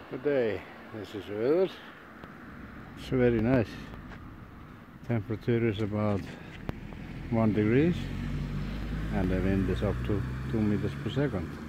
Good day, this is weather. It's very nice. Temperature is about 1 degree and the wind is up to 2 meters per second.